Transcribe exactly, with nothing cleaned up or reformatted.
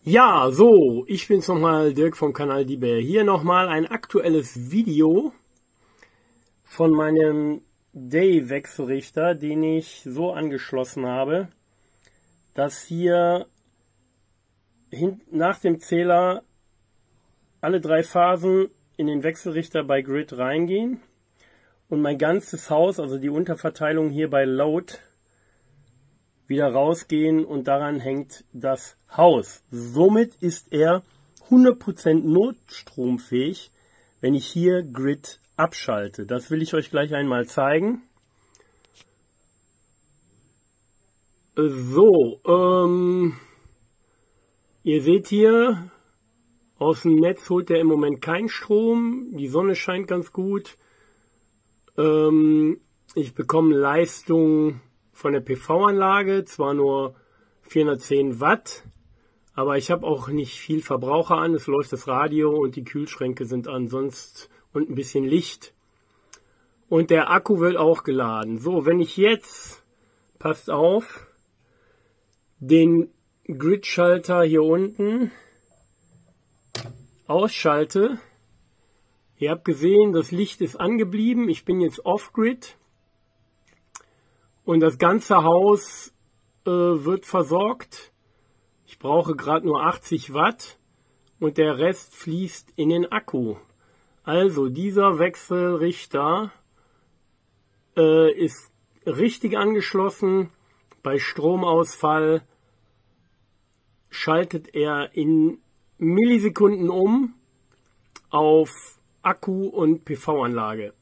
Ja, so, ich bin's nochmal, Dirk vom Kanal Die Bär. Hier nochmal ein aktuelles Video von meinem Day-Wechselrichter, den ich so angeschlossen habe, dass hier nach dem Zähler alle drei Phasen in den Wechselrichter bei Grid reingehen und mein ganzes Haus, also die Unterverteilung hier bei Load, wieder rausgehen und daran hängt das Haus. Somit ist er hundert Prozent notstromfähig, wenn ich hier Grid abschalte. Das will ich euch gleich einmal zeigen. So, ähm, ihr seht hier, aus dem Netz holt er im Moment keinen Strom. Die Sonne scheint ganz gut. Ähm, ich bekomme Leistung von der P V-Anlage, zwar nur vierhundertzehn Watt, aber ich habe auch nicht viel Verbraucher an. Es läuft das Radio und die Kühlschränke sind an, sonst und ein bisschen Licht. Und der Akku wird auch geladen. So, wenn ich jetzt, passt auf, den Grid-Schalter hier unten ausschalte. Ihr habt gesehen, das Licht ist angeblieben. Ich bin jetzt off-Grid. Und das ganze Haus äh, wird versorgt. Ich brauche gerade nur achtzig Watt und der Rest fließt in den Akku. Also dieser Wechselrichter äh, ist richtig angeschlossen. Bei Stromausfall schaltet er in Millisekunden um auf Akku und P V-Anlage.